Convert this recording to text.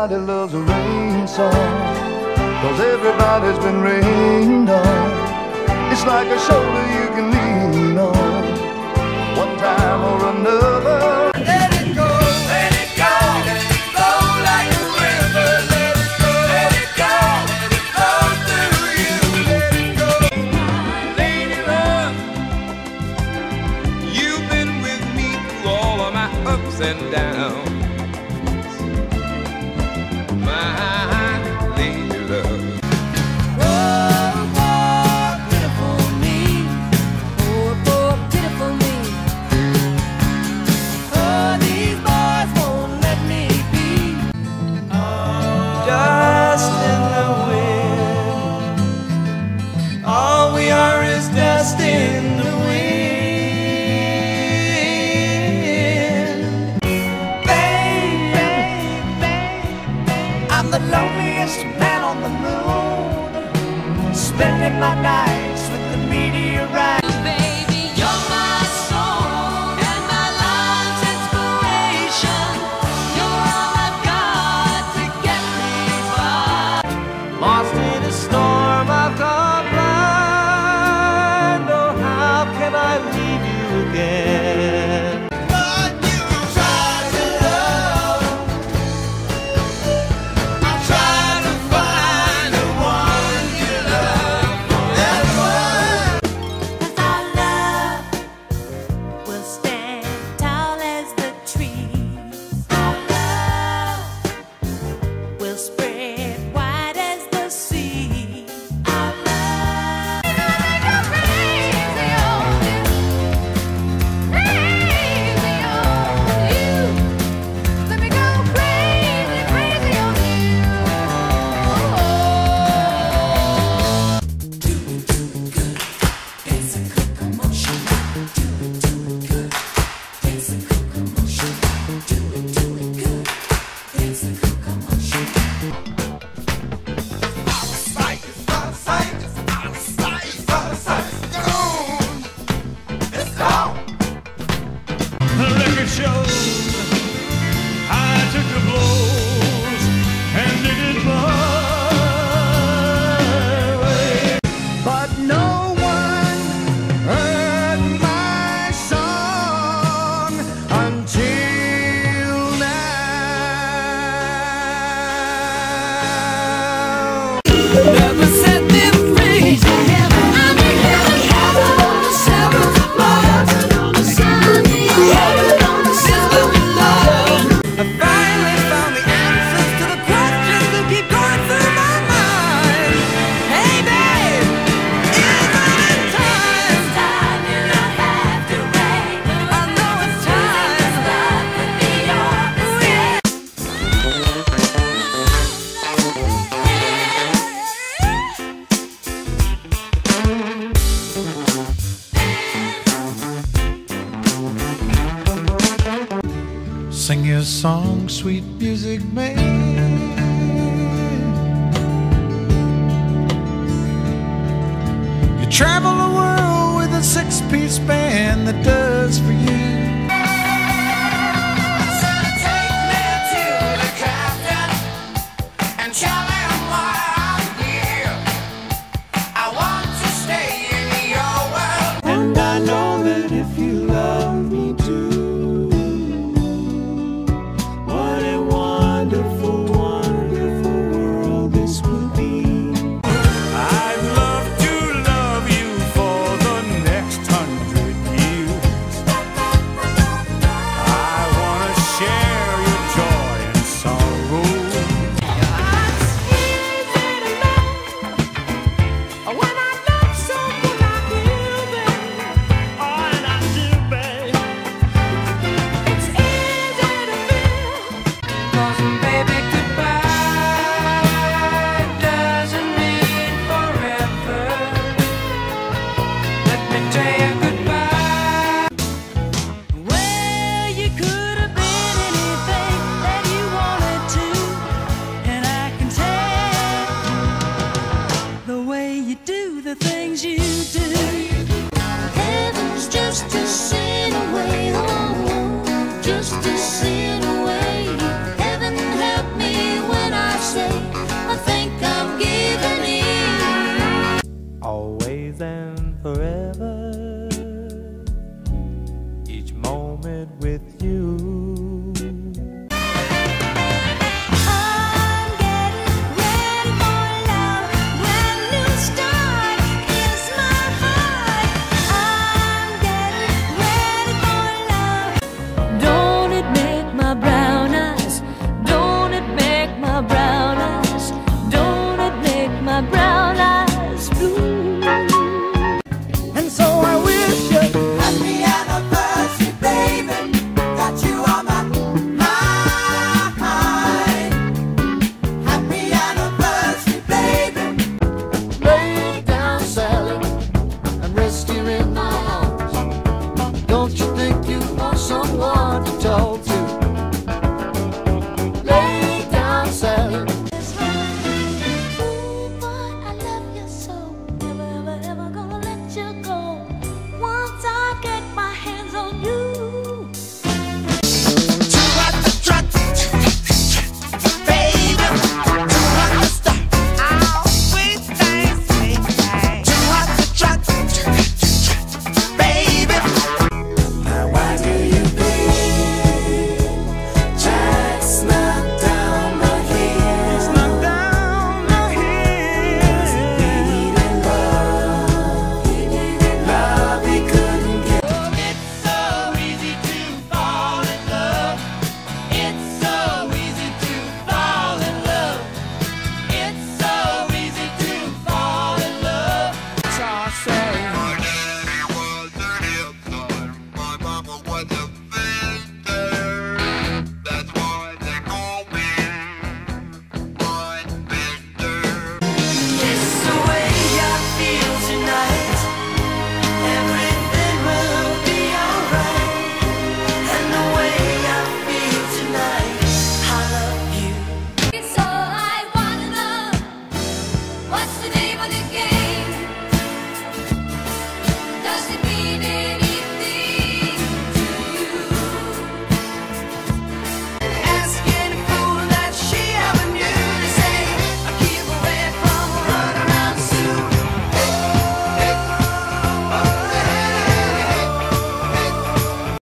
Everybody loves a rain song, 'cause everybody's been rained on. It's like a shoulder you can lean on, one time or another. Let it go, let it go, let it go like a river. Let it go, let it go, let it flow through you. Let it go. Lady love, you've been with me through all of my ups and downs. Spending my nights with the meteorite. Baby, you're my soul and my life's inspiration. You're all I've got to get me by. Lost in a storm, I've gone blind. Oh, how can I leave you again? But you try to love. I'm trying to find the one you love. Sing your song, sweet music man. You travel the world with a six-piece band that does for you. So take me to the captain and tell him why I'm here. I want to stay in your world, and I know that if you love me too. The things you do, heaven's just a